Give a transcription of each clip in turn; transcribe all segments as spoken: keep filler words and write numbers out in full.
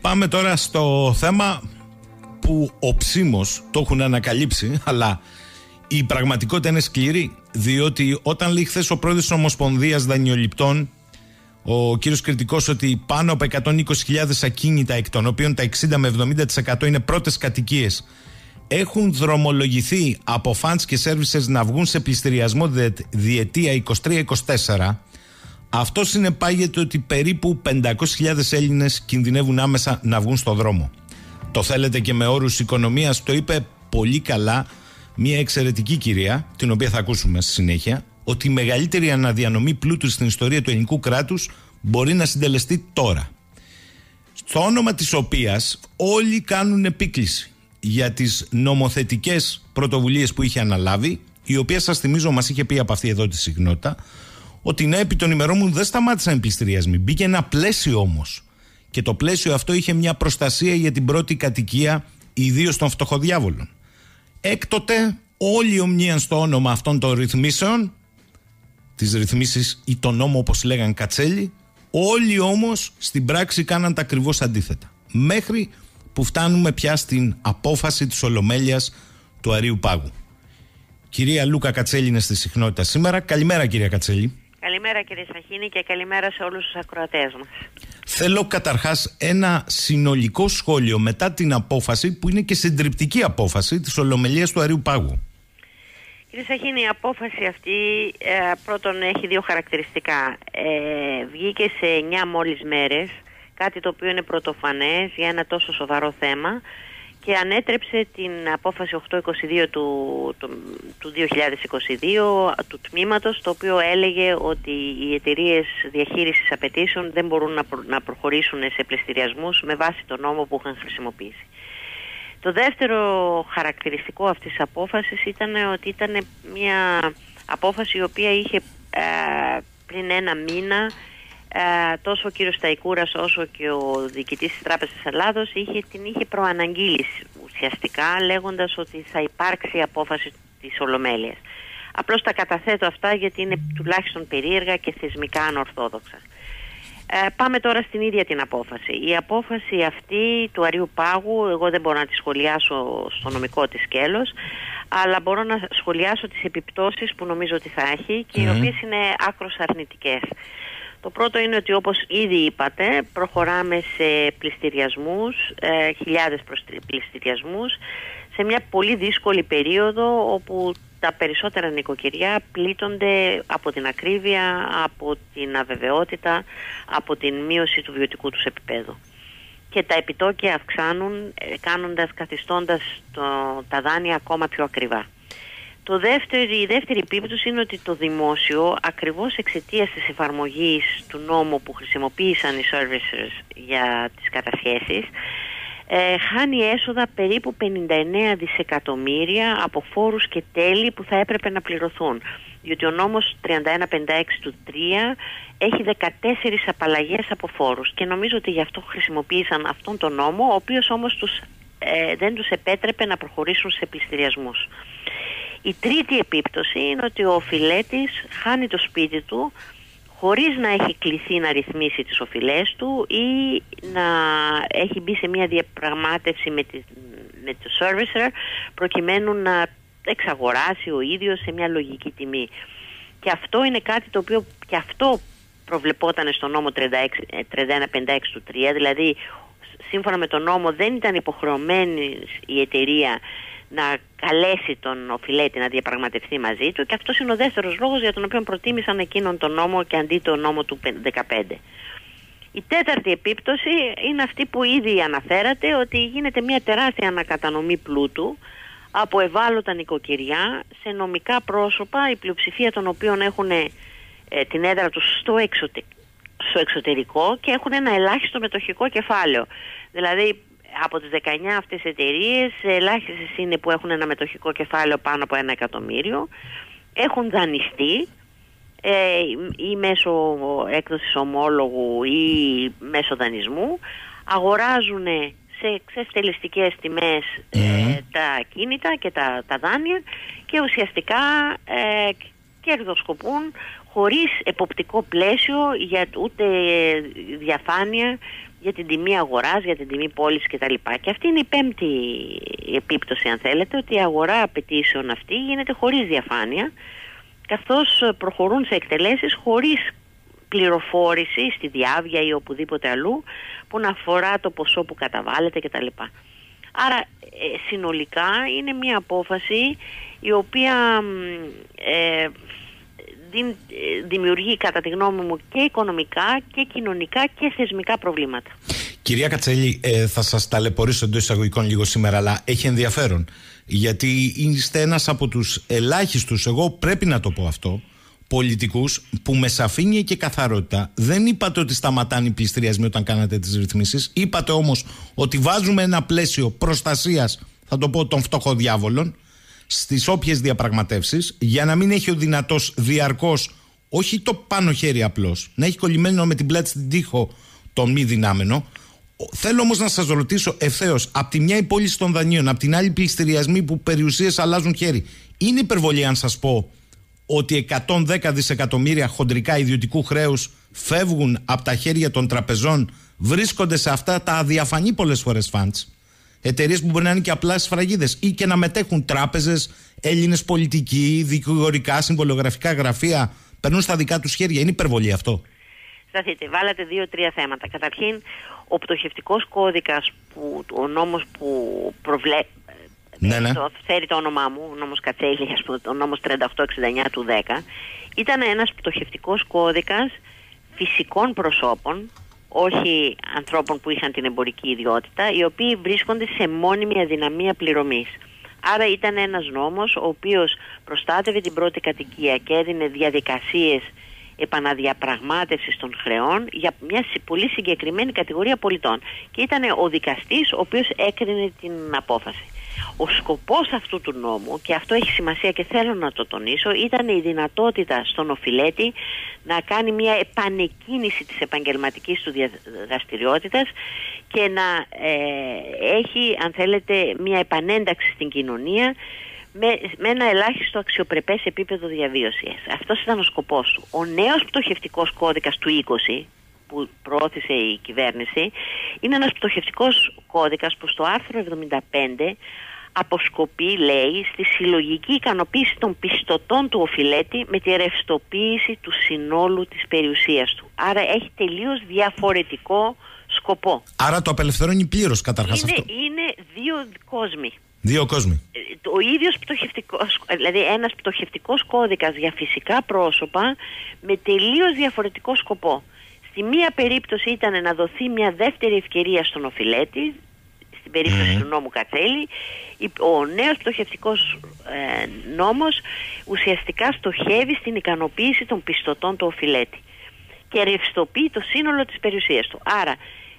Πάμε τώρα στο θέμα που οψίμως το έχουν ανακαλύψει, αλλά η πραγματικότητα είναι σκληρή, διότι όταν λέει χθες ο πρόεδρος της Ομοσπονδίας Δανειοληπτών, ο κύριος Κρητικός, ότι πάνω από εκατόν είκοσι χιλιάδες ακίνητα, εκ των οποίων τα εξήντα με εβδομήντα τοις εκατό είναι πρώτες κατοικίες, έχουν δρομολογηθεί από funds και services να βγουν σε πληστηριασμό διετία είκοσι τρία είκοσι τέσσερα, αυτό συνεπάγεται ότι περίπου πεντακόσιες χιλιάδες Έλληνες κινδυνεύουν άμεσα να βγουν στο δρόμο. Το θέλετε και με όρους οικονομίας, το είπε πολύ καλά μια εξαιρετική κυρία, την οποία θα ακούσουμε στη συνέχεια, ότι η μεγαλύτερη αναδιανομή πλούτου στην ιστορία του ελληνικού κράτους μπορεί να συντελεστεί τώρα. Στο όνομα της οποίας όλοι κάνουν επίκληση για τις νομοθετικές πρωτοβουλίες που είχε αναλάβει, η οποία, σας θυμίζω, μας είχε πει από αυτή εδώ τη συχνότητα, ότι ναι, επί των ημερών μου δεν σταμάτησαν οι πληστηριασμοί. Μπήκε ένα πλαίσιο όμως. Και το πλαίσιο αυτό είχε μια προστασία για την πρώτη κατοικία, ιδίως των φτωχοδιάβολων. Έκτοτε όλοι ομνίαν στο όνομα αυτών των ρυθμίσεων, τις ρυθμίσεις ή τον νόμο όπως λέγαν Κατσέλη, όλοι όμως στην πράξη κάναν τα ακριβώς αντίθετα. Μέχρι που φτάνουμε πια στην απόφαση της Ολομέλειας του Αρείου Πάγου. Κυρία Λούκα Κατσέλη είναι στη συχνότητα σήμερα. Καλημέρα, κυρία Κατσέλη. Καλημέρα, κύριε Σαχίνη, και καλημέρα σε όλους τους ακροατές μας. Θέλω καταρχάς ένα συνολικό σχόλιο μετά την απόφαση, που είναι και συντριπτική απόφαση, της Ολομελίας του Αρείου Πάγου. Κύριε Σαχίνη, η απόφαση αυτή ε, πρώτον έχει δύο χαρακτηριστικά. Ε, βγήκε σε εννιά μόλις μέρες, κάτι το οποίο είναι πρωτοφανές για ένα τόσο σοβαρό θέμα, και ανέτρεψε την απόφαση οκτακόσια είκοσι δύο του, του, του δύο χιλιάδες είκοσι δύο του τμήματος, το οποίο έλεγε ότι οι εταιρείες διαχείρισης απαιτήσεων δεν μπορούν να, προ, να προχωρήσουν σε πληστηριασμούς με βάση τον νόμο που είχαν χρησιμοποιήσει. Το δεύτερο χαρακτηριστικό αυτής της απόφασης ήταν ότι ήταν μια απόφαση η οποία είχε ε, πριν ένα μήνα ε, τόσο ο κύριος Σταϊκούρας όσο και ο διοικητής της Τράπεζας της Ελλάδος είχε, την είχε προαναγγείλει ουσιαστικά, λέγοντας ότι θα υπάρξει απόφαση της Ολομέλειας. Απλώς τα καταθέτω αυτά γιατί είναι τουλάχιστον περίεργα και θεσμικά ανορθόδοξα. Ε, πάμε τώρα στην ίδια την απόφαση. Η απόφαση αυτή του Αρείου Πάγου, εγώ δεν μπορώ να τη σχολιάσω στο νομικό της σκέλος, αλλά μπορώ να σχολιάσω τις επιπτώσεις που νομίζω ότι θα έχει και mm. οι οποίες είναι άκρως αρνητικές. Το πρώτο είναι ότι, όπως ήδη είπατε, προχωράμε σε πληστηριασμούς, ε, χιλιάδες πληστηριασμούς, σε μια πολύ δύσκολη περίοδο όπου τα περισσότερα νοικοκυριά πλήττονται από την ακρίβεια, από την αβεβαιότητα, από την μείωση του βιωτικού τους επίπεδου. Και τα επιτόκια αυξάνουν, κάνοντας, καθιστώντας το, τα δάνεια ακόμα πιο ακριβά. Το δεύτερο, η δεύτερη επίπτωση είναι ότι το δημόσιο, ακριβώς εξαιτίας της εφαρμογής του νόμου που χρησιμοποίησαν οι servicers για τις κατασχέσεις, ε, χάνει έσοδα περίπου πενήντα εννέα δισεκατομμύρια από φόρους και τέλη που θα έπρεπε να πληρωθούν. Διότι ο νόμος τριάντα ένα πενήντα έξι του τρία έχει δεκατέσσερις απαλλαγές από φόρους και νομίζω ότι γι' αυτό χρησιμοποίησαν αυτόν τον νόμο, ο οποίος όμως τους, ε, δεν τους επέτρεπε να προχωρήσουν σε πληστηριασμούς. Η τρίτη επίπτωση είναι ότι ο οφειλέτης χάνει το σπίτι του χωρίς να έχει κληθεί να ρυθμίσει τις οφειλές του ή να έχει μπει σε μια διαπραγμάτευση με, τη, με το servicer προκειμένου να εξαγοράσει ο ίδιος σε μια λογική τιμή. Και αυτό είναι κάτι το οποίο και αυτό προβλεπόταν στο νόμο τριάντα ένα πενήντα έξι του τρία, δηλαδή σύμφωνα με τον νόμο δεν ήταν υποχρεωμένη η εταιρεία να καλέσει τον οφειλέτη να διαπραγματευτεί μαζί του, και αυτός είναι ο δεύτερος λόγος για τον οποίο προτίμησαν εκείνον τον νόμο και αντί τον νόμο του δεκαπέντε. Η τέταρτη επίπτωση είναι αυτή που ήδη αναφέρατε, ότι γίνεται μια τεράστια ανακατανομή πλούτου από ευάλωτα νοικοκυριά σε νομικά πρόσωπα, η πλειοψηφία των οποίων έχουν ε, την έδρα τους στο, εξωτε... στο εξωτερικό και έχουν ένα ελάχιστο μετοχικό κεφάλαιο. Δηλαδή από τις δεκαεννιά αυτές εταιρείες, ελάχιστες είναι που έχουν ένα μετοχικό κεφάλαιο πάνω από ένα εκατομμύριο, έχουν δανειστεί ε, ή μέσω έκδοσης ομόλογου ή μέσω δανεισμού, αγοράζουν σε ξεφτελιστικές τιμές ε, τα ακίνητα και τα, τα δάνεια και ουσιαστικά ε, κερδοσκοπούν χωρίς εποπτικό πλαίσιο, για ούτε διαφάνεια για την τιμή αγοράς, για την τιμή πώλησης κτλ. Και αυτή είναι η πέμπτη επίπτωση, αν θέλετε, ότι η αγορά απαιτήσεων αυτή γίνεται χωρίς διαφάνεια, καθώς προχωρούν σε εκτελέσεις χωρίς πληροφόρηση στη διάβια ή οπουδήποτε αλλού που να αφορά το ποσό που καταβάλλεται κτλ. Άρα ε, συνολικά είναι μια απόφαση η οποία ε, δι, δημιουργεί κατά τη γνώμη μου και οικονομικά και κοινωνικά και θεσμικά προβλήματα. Κυρία Κατσέλη, ε, θα σας ταλαιπωρήσω εντός εισαγωγικών λίγο σήμερα, αλλά έχει ενδιαφέρον, γιατί είστε ένας από τους ελάχιστους, εγώ πρέπει να το πω αυτό, πολιτικούς που με σαφήνεια και καθαρότητα δεν είπατε ότι σταματάνε οι πληστηριασμοί όταν κάνατε τις ρυθμίσεις. Είπατε όμως ότι βάζουμε ένα πλαίσιο προστασίας, θα το πω, των φτωχοδιάβολων στις όποιες διαπραγματεύσεις, για να μην έχει ο δυνατός διαρκώς, όχι το πάνω χέρι απλώς, να έχει κολλημένο με την πλάτη στην τοίχο τον μη δυνάμενο. Θέλω όμως να σας ρωτήσω ευθέως, από τη μια η πώληση των δανείων, από την άλλη πληστηριασμοί που περιουσίες αλλάζουν χέρι. Είναι υπερβολή αν σας πω ότι εκατόν δέκα δισεκατομμύρια χοντρικά ιδιωτικού χρέους φεύγουν από τα χέρια των τραπεζών, βρίσκονται σε αυτά τα αδιαφανή πολλές φορές funds, εταιρείες που μπορεί να είναι και απλά σφραγίδες, ή και να μετέχουν τράπεζες, Έλληνες πολιτικοί, δικηγορικά, συμβολογραφικά γραφεία, περνούν στα δικά τους χέρια. Είναι υπερβολή αυτό? Σταθείτε, βάλατε δύο-τρία θέματα. Καταρχήν, ο πτωχευτικός κώδικας, που, ο νόμος που προβλέπει, ναι, ναι. Το φέρει το όνομά μου, ο νόμος Κατσέλη, ας πούμε, ο νόμος τριάντα οκτώ εξήντα εννιά του δέκα, ήταν ένας πτωχευτικός κώδικας φυσικών προσώπων, όχι ανθρώπων που είχαν την εμπορική ιδιότητα, οι οποίοι βρίσκονται σε μόνιμη αδυναμία πληρωμής. Άρα ήταν ένας νόμος ο οποίος προστάτευε την πρώτη κατοικία και έδινε διαδικασίες επαναδιαπραγμάτευσης των χρεών για μια πολύ συγκεκριμένη κατηγορία πολιτών. Και ήταν ο δικαστής ο οποίος έκρινε την απόφαση. Ο σκοπός αυτού του νόμου, και αυτό έχει σημασία και θέλω να το τονίσω, ήταν η δυνατότητα στον οφειλέτη να κάνει μια επανεκκίνηση της επαγγελματικής του δραστηριότητας και να ε, έχει, αν θέλετε, μια επανένταξη στην κοινωνία με, με ένα ελάχιστο αξιοπρεπές επίπεδο διαβίωσης. Αυτός ήταν ο σκοπός του. Ο νέος πτωχευτικός κώδικας του είκοσι που προώθησε η κυβέρνηση είναι ένας πτωχευτικός κώδικας που στο άρθρο εβδομήντα πέντε αποσκοπεί, λέει, στη συλλογική ικανοποίηση των πιστωτών του οφειλέτη με τη ρευστοποίηση του συνόλου της περιουσίας του. Άρα έχει τελείως διαφορετικό σκοπό. Άρα το απελευθερώνει πλήρως καταρχάς είναι, αυτό. Είναι δύο κόσμοι. Δύο κόσμοι. Ο ίδιος πτωχευτικός, δηλαδή ένας πτωχευτικός κώδικας για φυσικά πρόσωπα με τελείως διαφορετικό σκοπό. Στη μία περίπτωση ήταν να δοθεί μια δεύτερη ευκαιρία στον οφειλέτη, στην περίπτωση mm. του νόμου Κατσέλη. Ο νέος πτωχευτικός ε, νόμος ουσιαστικά στοχεύει στην ικανοποίηση των πιστωτών του οφειλέτη και ρευστοποιεί το σύνολο της περιουσίας του. Άρα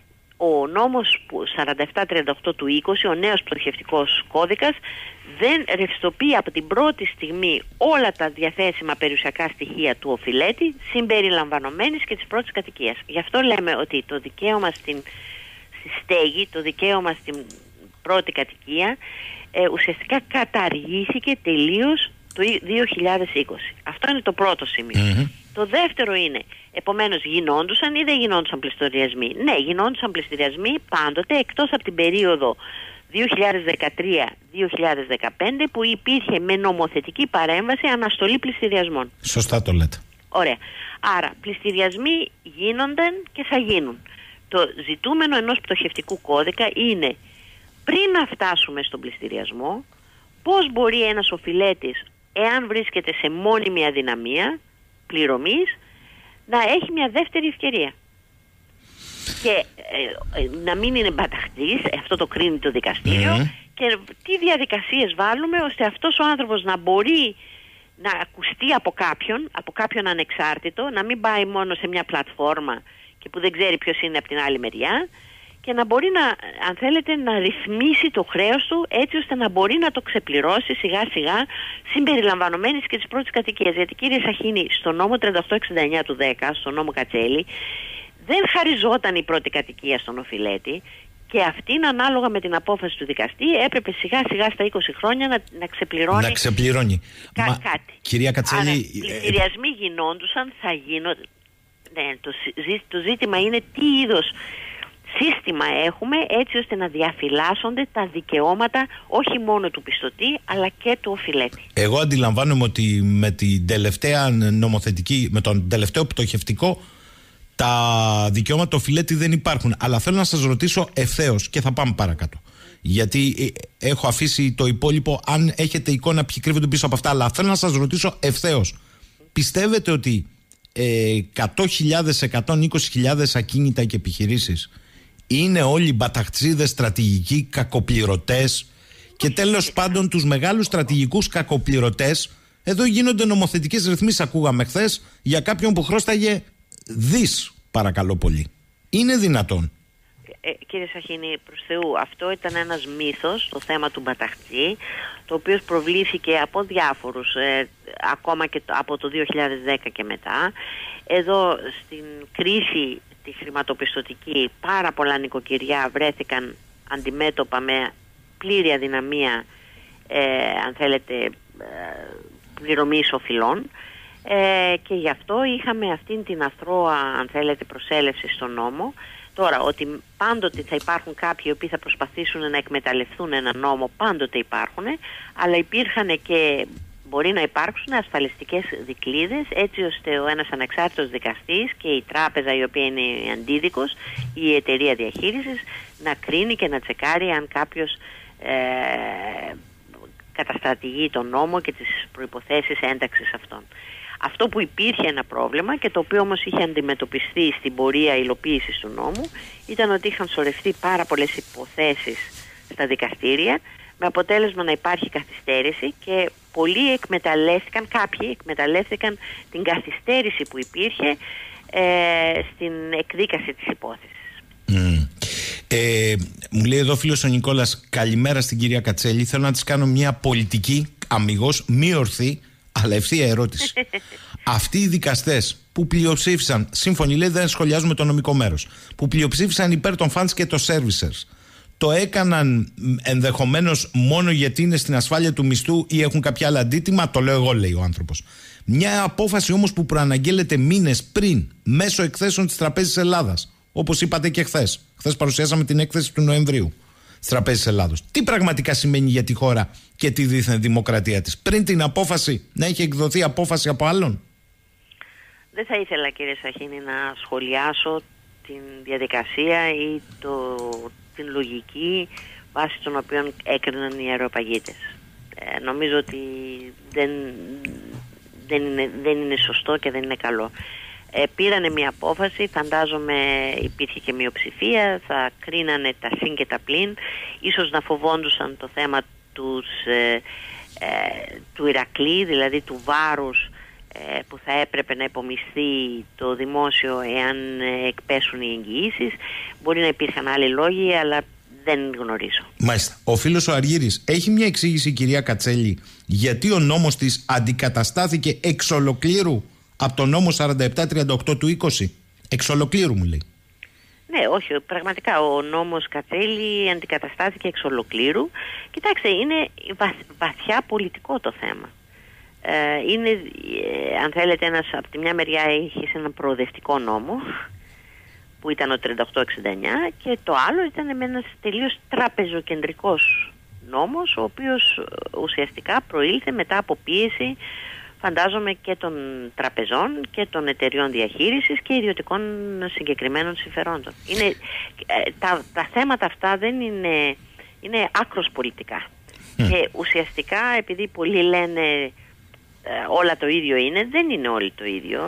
ο νόμος σαράντα επτά τριάντα οκτώ του είκοσι, ο νέος πτωχευτικός κώδικας, δεν ρευστοποιεί από την πρώτη στιγμή όλα τα διαθέσιμα περιουσιακά στοιχεία του οφειλέτη, συμπεριλαμβανομένης και της πρώτης κατοικίας. Γι' αυτό λέμε ότι το δικαίωμα στην, στη στέγη, το δικαίωμα στην πρώτη κατοικία, ε, ουσιαστικά καταργήθηκε τελείως το δύο χιλιάδες είκοσι. Αυτό είναι το πρώτο σημείο. Mm-hmm. Το δεύτερο είναι, επομένως, γινόντουσαν ή δεν γινόντουσαν πληστηριασμοί? Ναι, γινόντουσαν πληστηριασμοί πάντοτε, εκτός από την περίοδο δύο χιλιάδες δεκατρία δύο χιλιάδες δεκαπέντε που υπήρχε με νομοθετική παρέμβαση αναστολή πληστηριασμών. Σωστά το λέτε. Ωραία. Άρα, πληστηριασμοί γίνονταν και θα γίνουν. Το ζητούμενο ενός πτωχευτικού κώδικα είναι, πριν να φτάσουμε στον πληστηριασμό, πώς μπορεί ένας οφειλέτης, εάν βρίσκεται σε μόνιμη αδυναμία πληρωμής, να έχει μια δεύτερη ευκαιρία. Και ε, ε, να μην είναι μπαταχτής, αυτό το κρίνει το δικαστήριο, mm. και τι διαδικασίες βάλουμε ώστε αυτός ο άνθρωπος να μπορεί να ακουστεί από κάποιον, από κάποιον ανεξάρτητο, να μην πάει μόνο σε μια πλατφόρμα και που δεν ξέρει ποιος είναι από την άλλη μεριά, και να μπορεί να, αν θέλετε, να ρυθμίσει το χρέος του έτσι ώστε να μπορεί να το ξεπληρώσει σιγά σιγά, συμπεριλαμβανομένης και της πρώτης κατοικίας. Γιατί, κύριε Σαχίνη, στο νόμο τριάντα οκτώ εξήντα εννιά του δέκα, στο νόμο Κατσέλη, δεν χαριζόταν η πρώτη κατοικία στον οφειλέτη, και αυτήν, ανάλογα με την απόφαση του δικαστή, έπρεπε σιγά σιγά στα είκοσι χρόνια να, να ξεπληρώνει, να ξεπληρώνει. Κα, Μα, κάτι. Κυρία Κατσέλη, άρα, πληστηριασμοί γινόντουσαν, θα γίνονται. Ναι, το, το ζήτημα είναι τι είδος σύστημα έχουμε έτσι ώστε να διαφυλάσσονται τα δικαιώματα όχι μόνο του πιστωτή αλλά και του οφειλέτη. Εγώ αντιλαμβάνομαι ότι με την τελευταία νομοθετική, με τον τελευταίο πτωχευτικό, τα δικαιώματα του οφειλέτη δεν υπάρχουν. Αλλά θέλω να σας ρωτήσω ευθέως και θα πάμε παρακάτω. Γιατί έχω αφήσει το υπόλοιπο, αν έχετε εικόνα ποιοι κρύβονται πίσω από αυτά. Αλλά θέλω να σας ρωτήσω ευθέως. Πιστεύετε ότι ε, εκατό χιλιάδες, εκατόν είκοσι χιλιάδες ακίνητα και επιχειρήσεις είναι όλοι μπαταχτσίδες, στρατηγικοί, κακοπληρωτές και τέλος πάντων τους μεγάλους στρατηγικούς κακοπληρωτές? Εδώ γίνονται νομοθετικές ρυθμίσεις, ακούγαμε χθες, για κάποιον που χρώσταγε δις, παρακαλώ πολύ. Είναι δυνατόν? Ε, κύριε Σαχίνη, προς Θεού, αυτό ήταν ένας μύθος, το θέμα του μπαταχτζή, το οποίο προβλήθηκε από διάφορους, ε, ακόμα και το, από το δύο χιλιάδες δέκα και μετά. Εδώ στην κρίση τη χρηματοπιστωτική πάρα πολλά νοικοκυριά βρέθηκαν αντιμέτωπα με πλήρη αδυναμία, ε, αν θέλετε, ε, πληρωμής οφειλών, ε, και γι' αυτό είχαμε αυτήν την αθρώα, αν θέλετε, προσέλευση στον νόμο. Τώρα, ότι πάντοτε θα υπάρχουν κάποιοι οι οποίοι θα προσπαθήσουν να εκμεταλλευτούν ένα νόμο, πάντοτε υπάρχουν, αλλά υπήρχαν και μπορεί να υπάρξουν ασφαλιστικές δικλείδες, έτσι ώστε ο ένας ανεξάρτητος δικαστής και η τράπεζα η οποία είναι αντίδικος ή η εταιρεία διαχείρισης να κρίνει και να τσεκάρει αν κάποιος ε, καταστρατηγεί τον νόμο και τις προϋποθέσεις ένταξης αυτών. Αυτό που υπήρχε ένα πρόβλημα και το οποίο όμως είχε αντιμετωπιστεί στην πορεία υλοποίησης του νόμου ήταν ότι είχαν σωρευτεί πάρα πολλές υποθέσεις στα δικαστήρια με αποτέλεσμα να υπάρχει καθυστέρηση και πολλοί εκμεταλλεύτηκαν, κάποιοι εκμεταλλεύτηκαν την καθυστέρηση που υπήρχε ε, στην εκδίκαση της υπόθεσης. Mm. Ε, μου λέει εδώ φίλος ο Νικόλας, καλημέρα στην κυρία Κατσέλη, θέλω να της κάνω μια πολιτική, αμιγώς, μη ορθή, αλλά ευθεία ερώτηση. Αυτοί οι δικαστές που πλειοψήφισαν, σύμφωνοι λέει, δεν σχολιάζουμε το νομικό μέρος, που πλειοψήφισαν υπέρ των funds και των servicers, το έκαναν ενδεχομένως μόνο γιατί είναι στην ασφάλεια του μισθού ή έχουν κάποια άλλα αντίτιμα? Το λέω εγώ, λέει ο άνθρωπος. Μια απόφαση όμως που προαναγγέλλεται μήνες πριν μέσω εκθέσεων της Τραπέζης Ελλάδας, όπως είπατε και χθες. Χθες παρουσιάσαμε την έκθεση του Νοεμβρίου της Τραπέζης Ελλάδος. Τι πραγματικά σημαίνει για τη χώρα και τη δίθεν δημοκρατία της? Πριν την απόφαση να έχει εκδοθεί απόφαση από άλλον? Δεν θα ήθελα, κύριε Σαχίνη, να σχολιάσω την διαδικασία ή το, την λογική βάσει των οποίων έκριναν οι αεροπαγίτες. Ε, νομίζω ότι δεν, δεν, είναι, δεν είναι σωστό και δεν είναι καλό. Ε, πήρανε μια απόφαση, φαντάζομαι υπήρχε και μειοψηφία, θα κρίνανε τα συν και τα πλην, ίσως να φοβόντουσαν το θέμα τους, ε, ε, του Ηρακλή, δηλαδή του βάρους ε, που θα έπρεπε να υπομειστεί το δημόσιο εάν ε, εκπέσουν οι εγγυήσεις. Μπορεί να υπήρχαν άλλοι λόγοι, αλλά δεν γνωρίζω. Μάλιστα. Ο φίλος ο Αργύρης, έχει μια εξήγηση η κυρία Κατσέλη γιατί ο νόμος της αντικαταστάθηκε εξ ολοκλήρου από το νόμο σαράντα επτά τριάντα οκτώ του είκοσι? Εξ ολοκλήρου, μου λέει. Ναι, όχι, πραγματικά ο νόμος Κατσέλη αντικαταστάθηκε εξ ολοκλήρου. Κοιτάξτε, είναι βαθ, βαθιά πολιτικό το θέμα. Ε, είναι, ε, αν θέλετε, ένας, από τη μια μεριά έχει ένα προοδευτικό νόμο που ήταν ο τριάντα οκτώ εξήντα εννιά και το άλλο ήταν με ένας τελείως τραπεζοκεντρικός νόμος, ο οποίος ουσιαστικά προήλθε μετά από πίεση, φαντάζομαι, και των τραπεζών και των εταιριών διαχείρισης και ιδιωτικών συγκεκριμένων συμφερόντων. Είναι, ε, τα, τα θέματα αυτά δεν είναι, είναι άκρως πολιτικά. Mm. Και ουσιαστικά, επειδή πολλοί λένε ε, όλα το ίδιο είναι, δεν είναι όλοι το ίδιο.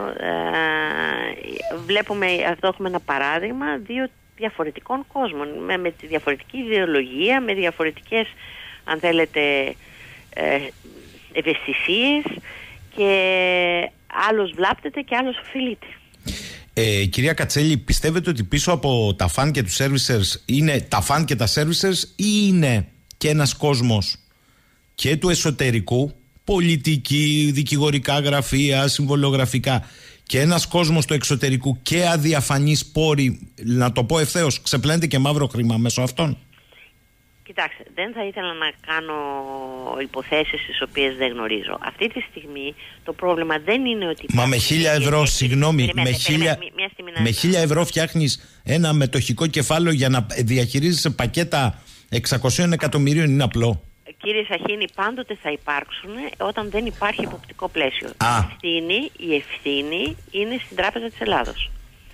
Ε, βλέπουμε, εδώ έχουμε ένα παράδειγμα δύο διαφορετικών κόσμων, με, με τη διαφορετική ιδεολογία, με διαφορετικές, αν θέλετε, ε, ευαισθησίες, και άλλος βλάπτεται και άλλος οφειλείται. Ε, κυρία Κατσέλη, πιστεύετε ότι πίσω από τα φαν και τους servicers είναι τα φαν και τα servicers ή είναι και ένας κόσμος και του εσωτερικού, πολιτική, δικηγορικά γραφεία, συμβολιογραφικά, και ένας κόσμος του εξωτερικού και αδιαφανείς πόροι, να το πω ευθέως, ξεπλένεται και μαύρο χρήμα μέσω αυτών? Κοιτάξτε, δεν θα ήθελα να κάνω υποθέσεις τις οποίες δεν γνωρίζω. Αυτή τη στιγμή το πρόβλημα δεν είναι ότι... Μα με χίλια ευρώ, συγγνώμη, με χίλια, με χίλια ευρώ φτιάχνεις ένα μετοχικό κεφάλαιο για να διαχειρίζεσαι πακέτα εξακόσια εκατομμυρίων, είναι απλό. Κύριε Σαχίνη, πάντοτε θα υπάρξουν όταν δεν υπάρχει εποπτικό πλαίσιο. Η ευθύνη, η ευθύνη είναι στην Τράπεζα της Ελλάδος.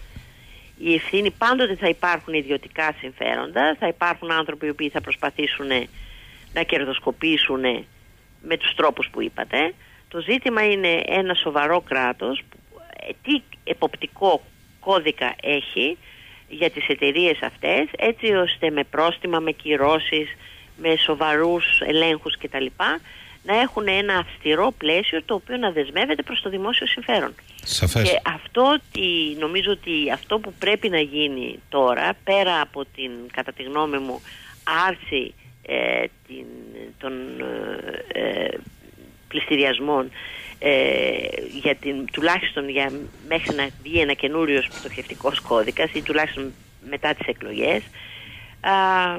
Η ευθύνη, πάντοτε θα υπάρχουν ιδιωτικά συμφέροντα, θα υπάρχουν άνθρωποι οι οποίοι θα προσπαθήσουν να κερδοσκοπήσουν με τους τρόπους που είπατε. Το ζήτημα είναι ένα σοβαρό κράτος, τι εποπτικό κώδικα έχει για τις εταιρείες αυτές, έτσι ώστε με πρόστιμα, με κυρώσεις, με σοβαρούς ελέγχους κτλ. Να έχουν ένα αυστηρό πλαίσιο το οποίο να δεσμεύεται προς το δημόσιο συμφέρον. Σαφές. Και αυτό τι, νομίζω ότι αυτό που πρέπει να γίνει τώρα, πέρα από την, κατά τη γνώμη μου, άρση ε, την, των ε, πληστηριασμών ε, για την, τουλάχιστον για, μέχρι να βγει ένα καινούριος πτωχευτικός κώδικας ή τουλάχιστον μετά τις εκλογές, α,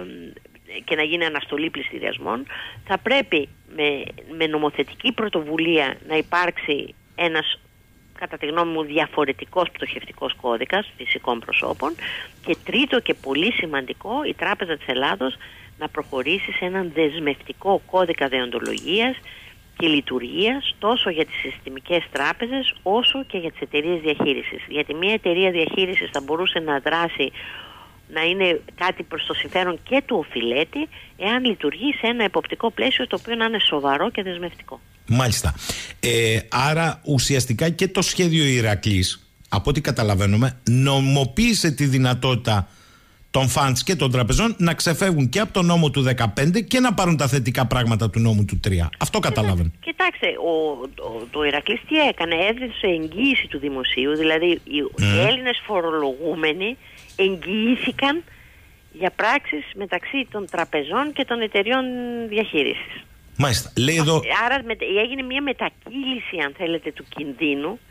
και να γίνει αναστολή πληστηριασμών, θα πρέπει με, με νομοθετική πρωτοβουλία να υπάρξει ένας, κατά τη γνώμη μου, διαφορετικός πτωχευτικός κώδικας φυσικών προσώπων, και τρίτο και πολύ σημαντικό, η Τράπεζα της Ελλάδος να προχωρήσει σε έναν δεσμευτικό κώδικα δεοντολογίας και λειτουργίας τόσο για τις συστημικές τράπεζες όσο και για τις εταιρείες διαχείρισης. Γιατί μια εταιρεία διαχείρισης θα μπορούσε να δράσει, να είναι κάτι προς το συμφέρον και του οφειλέτη, εάν λειτουργεί σε ένα εποπτικό πλαίσιο το οποίο να είναι σοβαρό και δεσμευτικό. Μάλιστα. Ε, άρα ουσιαστικά και το σχέδιο Ηρακλής, από ό,τι καταλαβαίνουμε, νομοποίησε τη δυνατότητα των φαντς και των τραπεζών να ξεφεύγουν και από τον νόμο του δεκαπέντε και να πάρουν τα θετικά πράγματα του νόμου του τρία. Αυτό καταλαβαίνω. Κοιτάξτε, ο, ο, το Ηρακλής τι έκανε, έδωσε εγγύηση του δημοσίου, δηλαδή οι, mm. οι Έλληνες φορολογούμενοι εγγυήθηκαν για πράξεις μεταξύ των τραπεζών και των εταιριών διαχείρισης. Μάλιστα. Λέει εδώ... Άρα με, έγινε μια μετακύληση, αν θέλετε, του κινδύνου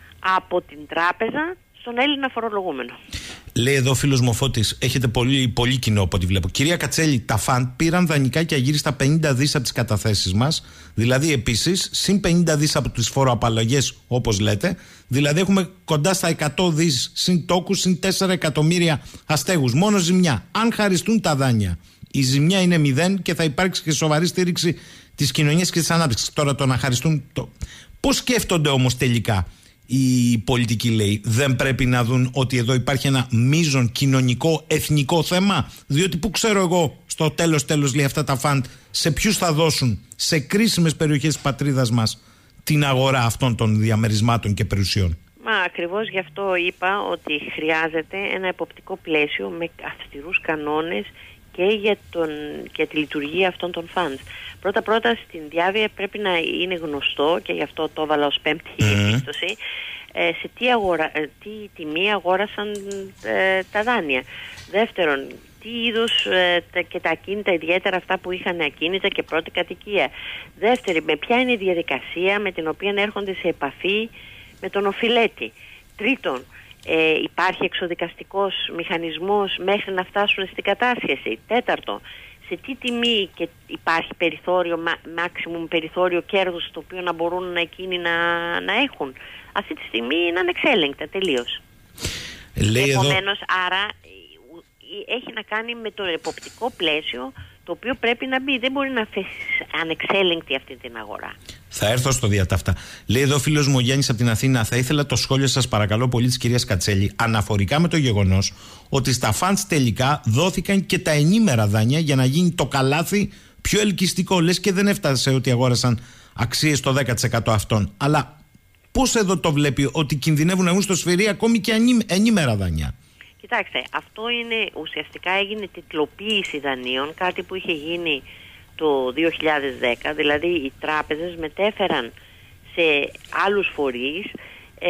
από την τράπεζα στον Έλληνα φορολογούμενο. Λέει εδώ ο φίλος Μοφώτης, έχετε πολύ, πολύ κοινό από ό,τι βλέπω. Κυρία Κατσέλη, τα φαντ πήραν δανεικά και αγύριστα πενήντα δις από τις καταθέσεις μας. Δηλαδή επίσης, συν πενήντα δις από τις φοροαπαλλαγές, όπως λέτε. Δηλαδή έχουμε κοντά στα εκατό δις συν τόκους, συν τέσσερα εκατομμύρια αστέγους. Μόνο ζημιά. Αν χαριστούν τα δάνεια, η ζημιά είναι μηδέν και θα υπάρξει και σοβαρή στήριξη της κοινωνίας και της ανάπτυξης. Τώρα το να χαριστούν. Το... Πώς σκέφτονται όμως τελικά οι πολιτικοί, λέει, δεν πρέπει να δουν ότι εδώ υπάρχει ένα μείζον κοινωνικό, εθνικό θέμα? Διότι που ξέρω εγώ, στο τέλος τέλος, λέει, αυτά τα φαντ σε ποιους θα δώσουν σε κρίσιμες περιοχές της πατρίδας μας την αγορά αυτών των διαμερισμάτων και περιουσιών? Μα ακριβώς γι' αυτό είπα ότι χρειάζεται ένα εποπτικό πλαίσιο με αυστηρούς κανόνες και για, τον, για τη λειτουργία αυτών των funds. Πρώτα-πρώτα στην διάβια πρέπει να είναι γνωστό, και γι' αυτό το έβαλα ως πέμπτη επίστοση, mm. ε, σε τι, αγορα, ε, τι τιμή αγόρασαν ε, τα δάνεια. Δεύτερον, τι είδους ε, τα, και τα ακίνητα, ιδιαίτερα αυτά που είχαν ακίνητα και πρώτη κατοικία. Δεύτερη, με ποια είναι η διαδικασία με την οποία έρχονται σε επαφή με τον οφειλέτη. Τρίτον, Ε, υπάρχει εξοδικαστικός μηχανισμός μέχρι να φτάσουν στην κατάσχεση. Τέταρτο, σε τι τιμή και υπάρχει περιθώριο, maximum περιθώριο κέρδους το οποίο να μπορούν εκείνοι να, να έχουν. Αυτή τη στιγμή είναι ανεξέλεγκτα τελείως. Επομένως, εδώ... άρα έχει να κάνει με το εποπτικό πλαίσιο το οποίο πρέπει να μπει. Δεν μπορεί να αφήσει ανεξέλεγκτη αυτή την αγορά. Θα έρθω στο διατάφτα. Λέει εδώ ο φίλος μου ο Γιάννης από την Αθήνα, θα ήθελα το σχόλιο σας παρακαλώ πολύ της κυρίας Κατσέλη αναφορικά με το γεγονός ότι στα φαντς τελικά δόθηκαν και τα ενήμερα δάνεια για να γίνει το καλάθι πιο ελκυστικό. Λες και δεν έφτασε ότι αγόρασαν αξίες το δέκα τοις εκατό αυτών. Αλλά πώς εδώ το βλέπει ότι κινδυνεύουν να βγουν στο σφυρί ακόμη και ενήμερα δάνεια? Κοιτάξτε, αυτό είναι ουσιαστικά έγινε τιτλοποίηση δανείων, κάτι που είχε γίνει το δύο χιλιάδες δέκα, δηλαδή οι τράπεζες μετέφεραν σε άλλους φορείς ε,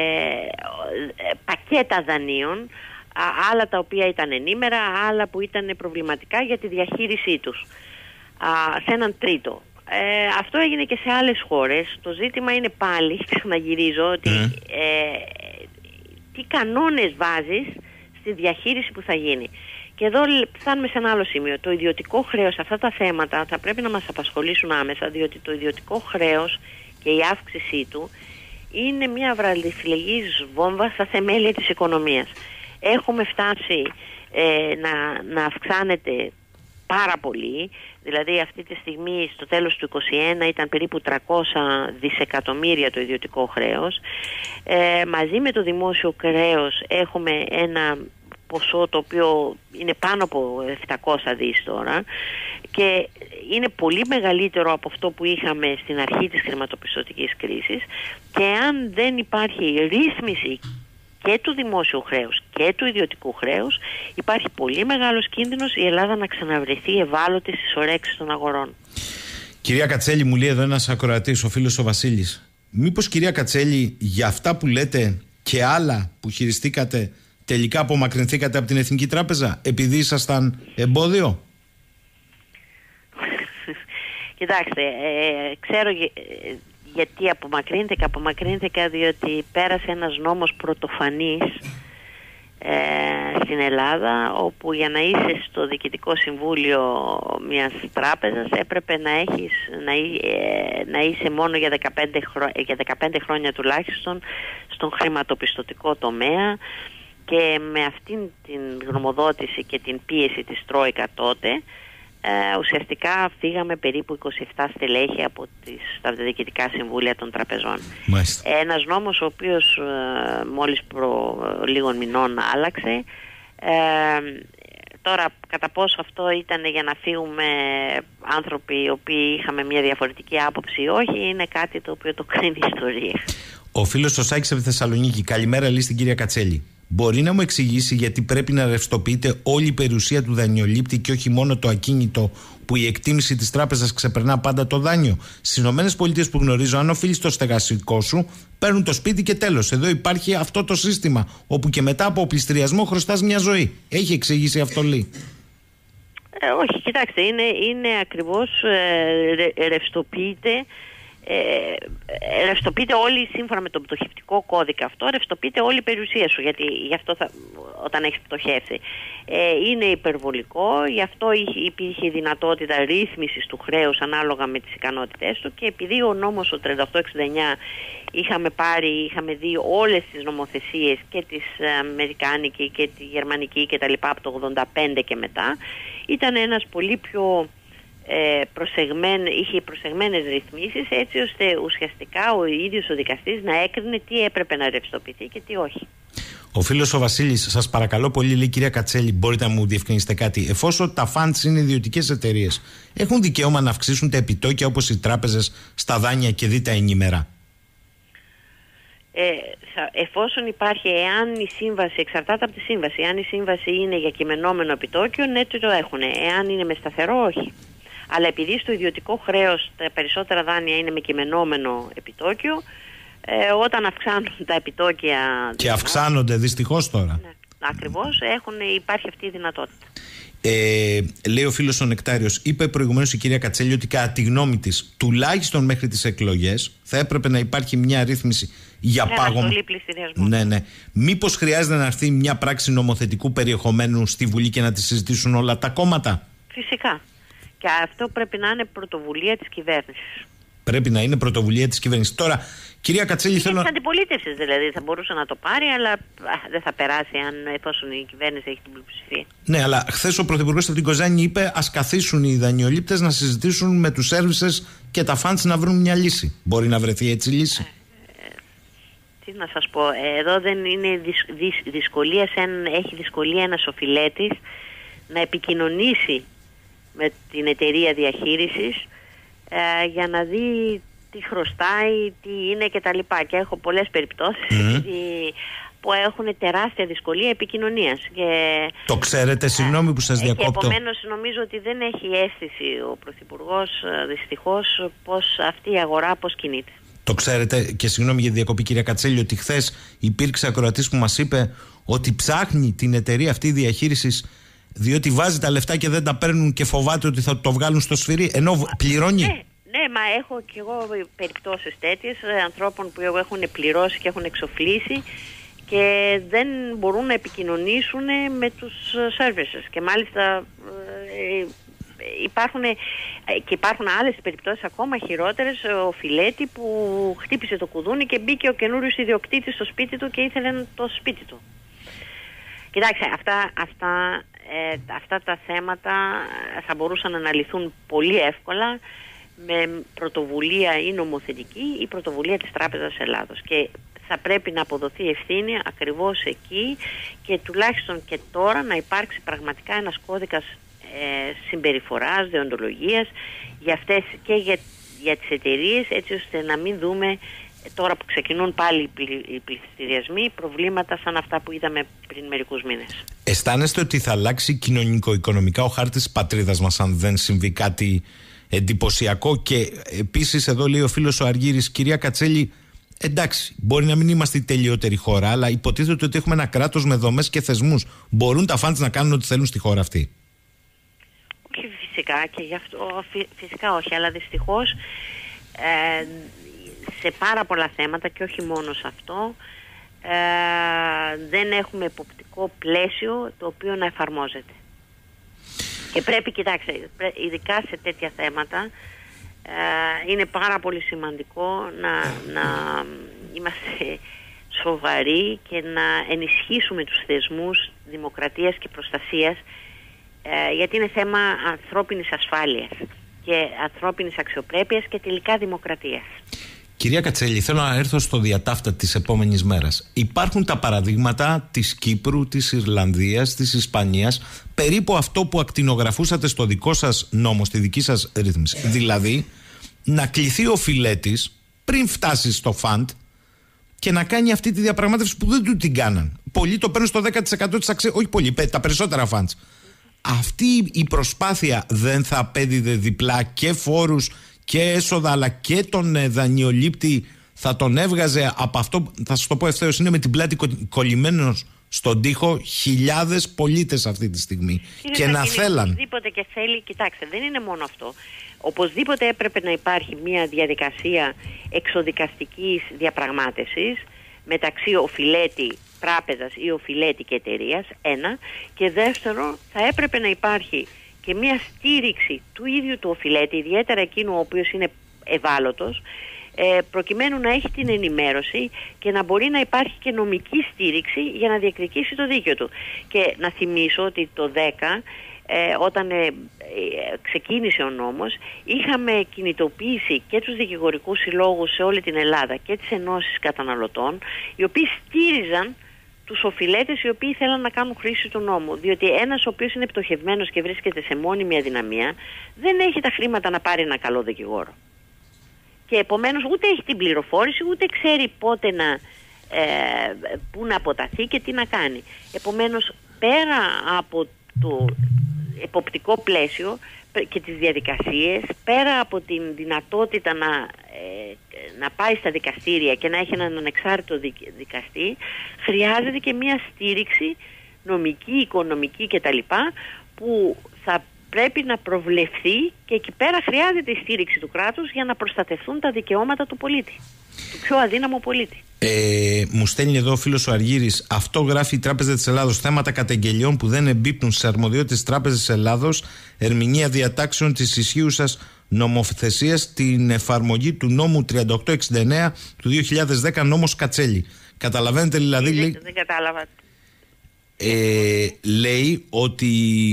πακέτα δανείων, άλλα τα οποία ήταν ενήμερα, άλλα που ήταν προβληματικά για τη διαχείρισή τους, α, σε έναν τρίτο. Ε, αυτό έγινε και σε άλλες χώρες. Το ζήτημα είναι πάλι, ξαναγυρίζω, ότι mm. ε, τι κανόνες βάζεις στη διαχείριση που θα γίνει. Και εδώ φτάνουμε σε ένα άλλο σημείο. Το ιδιωτικό χρέος, αυτά τα θέματα θα πρέπει να μας απασχολήσουν άμεσα, διότι το ιδιωτικό χρέος και η αύξησή του είναι μια βραδυφιλεγής βόμβα στα θεμέλια της οικονομίας. Έχουμε φτάσει ε, να, να αυξάνεται πάρα πολύ, δηλαδή αυτή τη στιγμή στο τέλος του είκοσι ένα ήταν περίπου τριακόσια δισεκατομμύρια το ιδιωτικό χρέος. Ε, μαζί με το δημόσιο χρέος έχουμε ένα ποσό το οποίο είναι πάνω από επτακόσια δις τώρα και είναι πολύ μεγαλύτερο από αυτό που είχαμε στην αρχή της χρηματοπιστωτικής κρίσης, και αν δεν υπάρχει ρύθμιση και του δημόσιου χρέους και του ιδιωτικού χρέους, υπάρχει πολύ μεγάλος κίνδυνος η Ελλάδα να ξαναβρεθεί ευάλωτη στις ορέξεις των αγορών. Κυρία Κατσέλη, μου λέει εδώ ένας ακροατής, ο φίλος ο Βασίλης, μήπως κυρία Κατσέλη για αυτά που λέτε και άλλα που χειριστήκατε τελικά απομακρυνθήκατε από την Εθνική Τράπεζα επειδή ήσασταν εμπόδιο? Κοιτάξτε, ε, ξέρω ε, γιατί απομακρύνθηκα. Απομακρύνθηκα διότι πέρασε ένας νόμος πρωτοφανής ε, στην Ελλάδα, όπου για να είσαι στο Διοικητικό Συμβούλιο μιας τράπεζας έπρεπε να, έχεις, να, ε, να είσαι μόνο για δεκαπέντε, χρό, για δεκαπέντε χρόνια τουλάχιστον στον χρηματοπιστωτικό τομέα. Και με αυτήν την γνωμοδότηση και την πίεση της Τρόικα τότε, ε, ουσιαστικά φύγαμε περίπου είκοσι επτά στελέχη από τις, τα διοικητικά συμβούλια των τραπεζών. Μάλιστα. Ένας νόμος ο οποίος ε, μόλις προ λίγων μηνών άλλαξε. Ε, τώρα κατά πόσο αυτό ήταν για να φύγουμε άνθρωποι οι οποίοι είχαμε μια διαφορετική άποψη ή όχι, είναι κάτι το οποίο το κρίνει η ιστορία. Ο φίλος ο Σάκης από τη Θεσσαλονίκη, καλημέρα, λέει στην κυρία Κατσέλη. Μπορεί να μου εξηγήσει γιατί πρέπει να ρευστοποιείται όλη η περιουσία του δανειολήπτη και όχι μόνο το ακίνητο, που η εκτίμηση της τράπεζας ξεπερνά πάντα το δάνειο? Στις ΗΠΑ που γνωρίζω, αν οφείλεις το στεγαστικό σου, παίρνουν το σπίτι και τέλος. Εδώ υπάρχει αυτό το σύστημα, όπου και μετά από πληστηριασμό χρωστάς μια ζωή. Έχει εξηγήσει αυτό, λέει? Ε, όχι, κοιτάξτε, είναι, είναι ακριβώς ε, ρευστοποιείται. Ε, ρευστοποιείται όλη, σύμφωνα με τον πτωχευτικό κώδικα αυτό, ρευστοποιείται όλη η περιουσία σου, γιατί γι' αυτό θα, όταν έχεις πτωχεύσει ε, είναι υπερβολικό, γι' αυτό υπήρχε δυνατότητα ρύθμισης του χρέους ανάλογα με τις ικανότητές του, και επειδή ο νόμος ο τριάντα οκτώ εξήντα εννιά είχαμε πάρει, είχαμε δει όλες τις νομοθεσίες και τις αμερικάνικη και τη γερμανική και τα λοιπά από το ογδόντα πέντε και μετά, ήταν ένας πολύ πιο Ε, προσεγμέν, είχε προσεγμένες ρυθμίσεις, έτσι ώστε ουσιαστικά ο ίδιος ο δικαστής να έκρινε τι έπρεπε να ρευστοποιηθεί και τι όχι. Ο φίλος ο Βασίλης, σας παρακαλώ πολύ, λέει κυρία Κατσέλη, μπορείτε να μου διευκρινίσετε κάτι? Εφόσον τα funds είναι ιδιωτικές εταιρείες, έχουν δικαίωμα να αυξήσουν τα επιτόκια όπως οι τράπεζες στα δάνεια και δει τα ενήμερα? Ε, εφόσον υπάρχει, εάν η σύμβαση, εξαρτάται από τη σύμβαση, εάν η σύμβαση είναι για κειμενόμενο επιτόκιο, ναι, το έχουν. Εάν είναι με σταθερό, όχι. Αλλά επειδή στο ιδιωτικό χρέος τα περισσότερα δάνεια είναι με κειμενόμενο επιτόκιο, ε, όταν αυξάνουν τα επιτόκια... Και αυξάνονται δυστυχώς τώρα. Ναι, ακριβώς, έχουν, υπάρχει αυτή η δυνατότητα. Ε, λέει ο φίλος ο Νεκτάριος, είπε προηγουμένως η κυρία Κατσέλη ότι κατά τη γνώμη της, τουλάχιστον μέχρι τις εκλογές, θα έπρεπε να υπάρχει μια ρύθμιση για πάγωμα. Ναι, ναι. Μήπως χρειάζεται να έρθει μια πράξη νομοθετικού περιεχομένου στη Βουλή και να τη συζητήσουν όλα τα κόμματα? Φυσικά. Και αυτό πρέπει να είναι πρωτοβουλία της κυβέρνησης. Πρέπει να είναι πρωτοβουλία της κυβέρνησης. Τώρα, κυρία Κατσέλη, και θέλω να. Της αντιπολίτευσης δηλαδή θα μπορούσε να το πάρει, αλλά α, δεν θα περάσει αν, εφόσον η κυβέρνηση έχει την πλειοψηφία. Ναι, αλλά χθες ο Πρωθυπουργός από την Κοζάνη είπε: ας καθίσουν οι δανειολήπτες να συζητήσουν με τους σέρβισες και τα φαντς να βρουν μια λύση. Μπορεί να βρεθεί έτσι λύση? Ε, ε, τι να σας πω, εδώ δεν είναι δυσ, δυσ, δυσκολία, σαν, έχει δυσκολία ένας οφειλέτης να επικοινωνήσει με την εταιρεία διαχείρισης ε, για να δει τι χρωστάει, τι είναι κτλ. Και έχω πολλές περιπτώσεις mm. που έχουν τεράστια δυσκολία επικοινωνίας. Και, το ξέρετε, συγγνώμη που σας διακόπτω. Και επομένως νομίζω ότι δεν έχει αίσθηση ο Πρωθυπουργός δυστυχώς πως αυτή η αγορά πώς κινείται. Το ξέρετε, και συγγνώμη για τη διακοπή κυρία Κατσέλη, ότι χθες υπήρξε ακροατής που μας είπε ότι ψάχνει την εταιρεία αυτή διαχείρισης διότι βάζει τα λεφτά και δεν τα παίρνουν και φοβάται ότι θα το βγάλουν στο σφυρί, ενώ πληρώνει. Ναι, ναι, μα έχω και εγώ περιπτώσεις τέτοιες ανθρώπων που έχουν πληρώσει και έχουν εξοφλήσει και δεν μπορούν να επικοινωνήσουν με τους services. Και μάλιστα ε, υπάρχουν, και υπάρχουν άλλες περιπτώσεις ακόμα χειρότερες. Ο Φιλέτη που χτύπησε το κουδούνι και μπήκε ο καινούριος ιδιοκτήτης στο σπίτι του και ήθελε το σπίτι του. Κοιτάξτε, αυτά, αυτά, ε, αυτά τα θέματα θα μπορούσαν να αναλυθούν πολύ εύκολα με πρωτοβουλία ή νομοθετική ή πρωτοβουλία της Τράπεζας Ελλάδος. Και θα πρέπει να αποδοθεί ευθύνη ακριβώς εκεί και τουλάχιστον και τώρα να υπάρξει πραγματικά ένας κώδικας ε, συμπεριφοράς, δεοντολογίας για αυτές και για, για τις εταιρείες, έτσι ώστε να μην δούμε τώρα που ξεκινούν πάλι οι πληστηριασμοί προβλήματα σαν αυτά που είδαμε πριν μερικούς μήνες. Αισθάνεστε ότι θα αλλάξει κοινωνικο-οικονομικά ο χάρτης της πατρίδας μας αν δεν συμβεί κάτι εντυπωσιακό? Και επίσης εδώ λέει ο φίλος ο Αργύρης, κυρία Κατσέλη, εντάξει, μπορεί να μην είμαστε η τελειότερη χώρα, αλλά υποτίθεται ότι έχουμε ένα κράτος με δομές και θεσμούς. Μπορούν τα φαντς να κάνουν ό,τι θέλουν στη χώρα αυτή? Όχι φυσικά, και γι' αυτό φυσικά όχι, αλλά δυστυχώς ε, σε πάρα πολλά θέματα και όχι μόνο σε αυτό ε, δεν έχουμε εποπτικό πλαίσιο το οποίο να εφαρμόζεται. Και πρέπει, κοιτάξτε, ειδικά σε τέτοια θέματα ε, είναι πάρα πολύ σημαντικό να, να είμαστε σοβαροί και να ενισχύσουμε τους θεσμούς δημοκρατίας και προστασίας, ε, γιατί είναι θέμα ανθρώπινης ασφάλειας και ανθρώπινης αξιοπρέπειας και τελικά δημοκρατίας. Κυρία Κατσέλη, θέλω να έρθω στο διατάφτα της επόμενης μέρας. Υπάρχουν τα παραδείγματα της Κύπρου, της Ιρλανδίας, της Ισπανίας, περίπου αυτό που ακτινογραφούσατε στο δικό σας νόμο, στη δική σας ρύθμιση. Δηλαδή, να κληθεί ο Φιλέτης πριν φτάσει στο φαντ και να κάνει αυτή τη διαπραγμάτευση που δεν του την κάναν. Πολλοί το παίρνουν στο δέκα τοις εκατό της αξίας, όχι πολλοί, τα περισσότερα φαντς. Αυτή η προσπάθεια δεν θα απέδιδε διπλά και φόρους και έσοδα, αλλά και τον ε, δανειολήπτη θα τον έβγαζε από αυτό, θα σας το πω ευθέως, είναι με την πλάτη κολλημένος στον τοίχο χιλιάδες πολίτες αυτή τη στιγμή. Είναι και να θέλαν. Οπωσδήποτε και θέλει, κοιτάξτε, δεν είναι μόνο αυτό. Οπωσδήποτε έπρεπε να υπάρχει μια διαδικασία εξοδικαστικής διαπραγμάτευσης μεταξύ οφειλέτη τράπεζας ή οφειλέτη και εταιρείας, ένα. Και δεύτερο, θα έπρεπε να υπάρχει και μια στήριξη του ίδιου του οφειλέτη, ιδιαίτερα εκείνου ο οποίος είναι ευάλωτος, ε, προκειμένου να έχει την ενημέρωση και να μπορεί να υπάρχει και νομική στήριξη για να διεκδικήσει το δίκαιο του. Και να θυμίσω ότι το δέκα, ε, όταν ε, ε, ξεκίνησε ο νόμος, είχαμε κινητοποιήσει και τους δικηγορικούς συλλόγους σε όλη την Ελλάδα και τις ενώσεις καταναλωτών, οι οποίοι στήριζαν τους οφειλέτες οι οποίοι θέλαν να κάνουν χρήση του νόμου. Διότι ένας ο οποίος είναι πτωχευμένος και βρίσκεται σε μόνιμη αδυναμία δεν έχει τα χρήματα να πάρει ένα καλό δικηγόρο. Και επομένως ούτε έχει την πληροφόρηση, ούτε ξέρει πότε να, ε, πού να αποταθεί και τι να κάνει. Επομένως, πέρα από το εποπτικό πλαίσιο και τις διαδικασίες, πέρα από την δυνατότητα να, ε, να πάει στα δικαστήρια και να έχει έναν ανεξάρτητο δικαστή, χρειάζεται και μια στήριξη νομική, οικονομική κτλ. Που θα πρέπει να προβλεφθεί, και εκεί πέρα χρειάζεται η στήριξη του κράτους για να προστατευτούν τα δικαιώματα του πολίτη, του πιο αδύναμου πολίτη. Ε, μου στέλνει εδώ ο φίλος ο Αργύρης, αυτό γράφει η Τράπεζα της Ελλάδος, θέματα καταγγελιών που δεν εμπίπτουν σε αρμοδιότητες της Τράπεζας της Ελλάδος, ερμηνεία διατάξεων της ισχύουσας νομοθεσίας, την εφαρμογή του νόμου τριάντα οκτώ εξήντα εννέα του δύο χιλιάδες δέκα, νόμος Κατσέλη. Καταλαβαίνετε δηλαδή? Δεν, λέει, δεν κατάλαβα. Ε, λέει ότι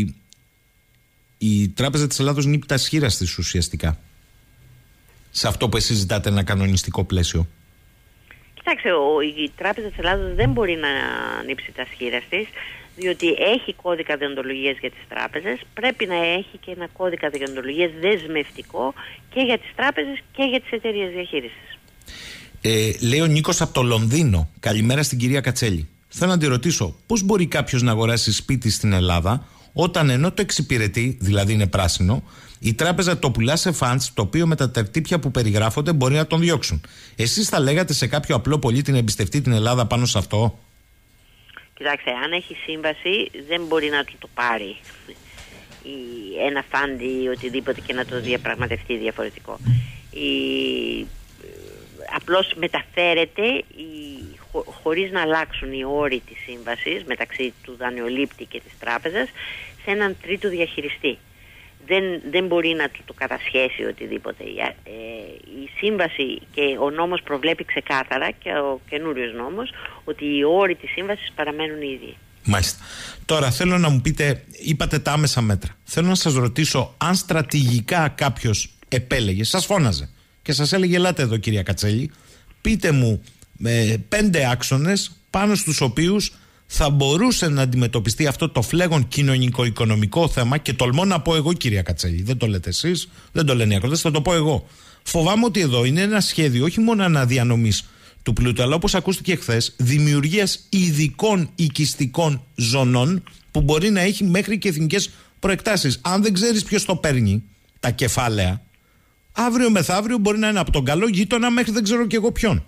η Τράπεζα της Ελλάδος νύπτει τα σχήρας της ουσιαστικά σε αυτό που εσείς ζητάτε, ένα κανονιστικό πλαίσιο. Κοιτάξτε, ο, η Τράπεζα της Ελλάδος δεν μπορεί να ανοίξει τα σχήρας της, διότι έχει κώδικα δεοντολογίας για τις τράπεζες, πρέπει να έχει και ένα κώδικα δεοντολογίας δεσμευτικό και για τις τράπεζες και για τις εταιρείες διαχείρισης. Ε, λέει ο Νίκος από το Λονδίνο, καλημέρα στην κυρία Κατσέλη. Θέλω να τη ρωτήσω, πώς μπορεί κάποιος να αγοράσει σπίτι στην Ελλάδα όταν ενώ το εξυπηρετεί, δηλαδή είναι πράσινο, η τράπεζα το πουλά σε φαντς, το οποίο με τα τερτύπια που περιγράφονται μπορεί να τον διώξουν. Εσείς θα λέγατε σε κάποιο απλό πολίτη να εμπιστευτεί την Ελλάδα πάνω σε αυτό? Κοιτάξτε, αν έχει σύμβαση δεν μπορεί να του το πάρει η, ένα φαντ ή οτιδήποτε και να το διαπραγματευτεί διαφορετικό. Η, απλώς μεταφέρεται η χω, χωρίς να αλλάξουν οι όροι της σύμβασης μεταξύ του δανειολήπτη και της τράπεζας σε έναν τρίτο διαχειριστή. Δεν, δεν μπορεί να του το κατασχέσει οτιδήποτε. Ε, η σύμβαση και ο νόμος προβλέπει ξεκάθαρα, και ο καινούριος νόμος, ότι οι όροι της σύμβασης παραμένουν οι ίδιοι. Μάλιστα. Τώρα θέλω να μου πείτε, είπατε τα άμεσα μέτρα. Θέλω να σας ρωτήσω αν στρατηγικά κάποιος επέλεγε, σας φώναζε και σας έλεγε ελάτε εδώ κυρία Κατσέλη, πείτε μου με πέντε άξονες πάνω στους οποίους θα μπορούσε να αντιμετωπιστεί αυτό το φλέγον κοινωνικο-οικονομικό θέμα, και τολμώ να πω εγώ κυρία Κατσέλη, δεν το λέτε εσείς, δεν το λένε οι ακροτές, θα το πω εγώ. Φοβάμαι ότι εδώ είναι ένα σχέδιο όχι μόνο αναδιανομής του πλούτου, αλλά όπως ακούστηκε χθες, δημιουργίας ειδικών οικιστικών ζωνών που μπορεί να έχει μέχρι και εθνικές προεκτάσεις. Αν δεν ξέρεις ποιος το παίρνει, τα κεφάλαια, αύριο μεθαύριο μπορεί να είναι από τον καλό γείτονα μέχρι δεν ξέρω κι εγώ ποιον.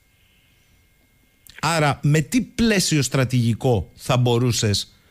Άρα με τι πλαίσιο στρατηγικό θα μπορούσες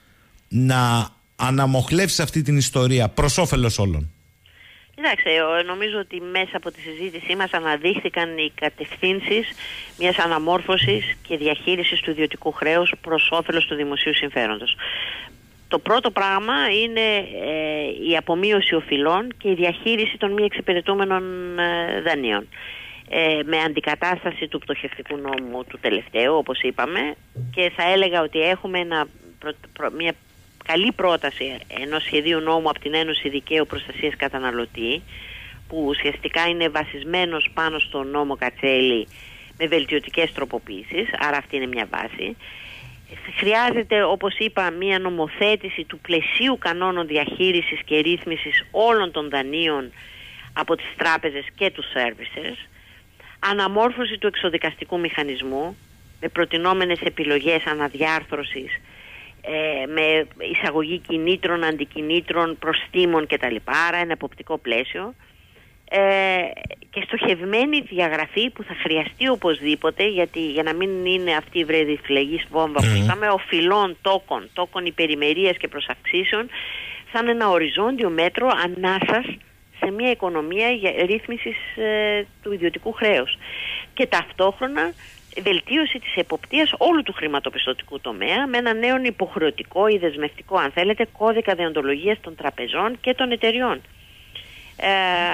να αναμοχλεύσεις αυτή την ιστορία προς όφελος όλων? Κοιτάξτε, νομίζω ότι μέσα από τη συζήτησή μας αναδείχθηκαν οι κατευθύνσεις μιας αναμόρφωσης και διαχείρισης του ιδιωτικού χρέους προς όφελος του δημοσίου συμφέροντος. Το πρώτο πράγμα είναι ε, η απομείωση οφειλών και η διαχείριση των μη εξυπηρετούμενων ε, δανείων. Ε, με αντικατάσταση του πτωχευτικού νόμου του τελευταίου, όπως είπαμε, και θα έλεγα ότι έχουμε ένα, προ, προ, μια καλή πρόταση ενός σχεδίου νόμου από την Ένωση Δικαίου Προστασίας Καταναλωτή, που ουσιαστικά είναι βασισμένος πάνω στο νόμο Κατσέλη με βελτιωτικές τροποποίησεις, άρα αυτή είναι μια βάση. Χρειάζεται, όπως είπα, μια νομοθέτηση του πλαισίου κανόνων διαχείρισης και ρύθμισης όλων των δανείων από τις τράπεζες και τους servicers, αναμόρφωση του εξοδικαστικού μηχανισμού με προτινόμενες επιλογές αναδιάρθρωσης, ε, με εισαγωγή κινήτρων, αντικινήτρων, προστίμων κτλ. Άρα ένα εποπτικό πλαίσιο, ε, και στοχευμένη διαγραφή που θα χρειαστεί οπωσδήποτε, γιατί για να μην είναι αυτή η βρεδιφλεγής βόμβα που είπαμε, οφειλών, τόκων, τόκων υπερημερίας και προσαυξήσεων, σαν ένα οριζόντιο μέτρο ανάσας σε μια οικονομία για ρύθμισης ε, του ιδιωτικού χρέους. Και ταυτόχρονα βελτίωση της εποπτείας όλου του χρηματοπιστωτικού τομέα με ένα νέο υποχρεωτικό ή δεσμευτικό, αν θέλετε, κώδικα δεοντολογίας των τραπεζών και των εταιριών. Ε,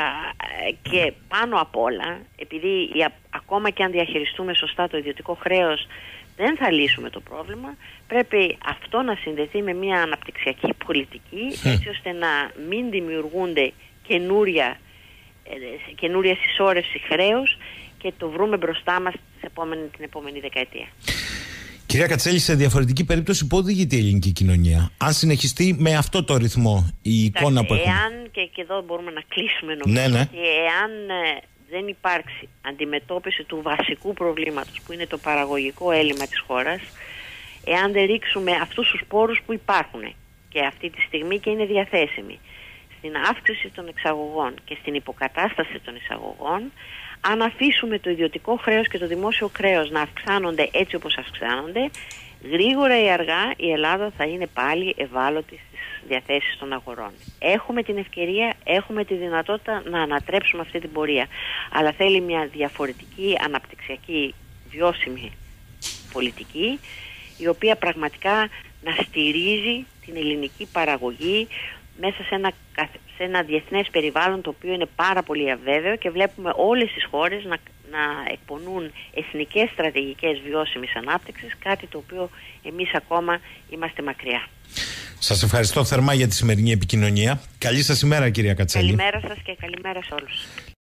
και πάνω απ' όλα, επειδή η, ακόμα και αν διαχειριστούμε σωστά το ιδιωτικό χρέος δεν θα λύσουμε το πρόβλημα, πρέπει αυτό να συνδεθεί με μια αναπτυξιακή πολιτική, έτσι ώστε να μην δημιουργούνται καινούρια, καινούρια συσσόρευση χρέους και το βρούμε μπροστά μας επόμενη, την επόμενη δεκαετία. Κυρία Κατσέλη, σε διαφορετική περίπτωση πού οδηγείται η ελληνική κοινωνία, αν συνεχιστεί με αυτό το ρυθμό η εικόνα Κοιτάξτε, που έχουμε? Εάν, και, και εδώ μπορούμε να κλείσουμε νομίζω, ναι, ναι. ότι εάν ε, δεν υπάρξει αντιμετώπιση του βασικού προβλήματος που είναι το παραγωγικό έλλειμμα της χώρας, εάν δεν ρίξουμε αυτούς τους πόρους που υπάρχουν και αυτή τη στιγμή και είναι διαθέσιμοι στην αύξηση των εξαγωγών και στην υποκατάσταση των εισαγωγών, αν αφήσουμε το ιδιωτικό χρέος και το δημόσιο χρέος να αυξάνονται έτσι όπως αυξάνονται, γρήγορα ή αργά η Ελλάδα θα είναι πάλι ευάλωτη στις διαθέσεις των αγορών. Έχουμε την ευκαιρία, έχουμε τη δυνατότητα να ανατρέψουμε αυτή την πορεία. Αλλά θέλει μια διαφορετική, αναπτυξιακή, βιώσιμη πολιτική, η οποία πραγματικά να στηρίζει την ελληνική παραγωγή μέσα σε ένα, σε ένα διεθνές περιβάλλον το οποίο είναι πάρα πολύ αβέβαιο, και βλέπουμε όλες τις χώρες να, να εκπονούν εθνικές στρατηγικές βιώσιμης ανάπτυξης, κάτι το οποίο εμείς ακόμα είμαστε μακριά. Σας ευχαριστώ θερμά για τη σημερινή επικοινωνία. Καλή σας ημέρα κυρία Κατσέλη. Καλημέρα σας και καλημέρα σε όλους.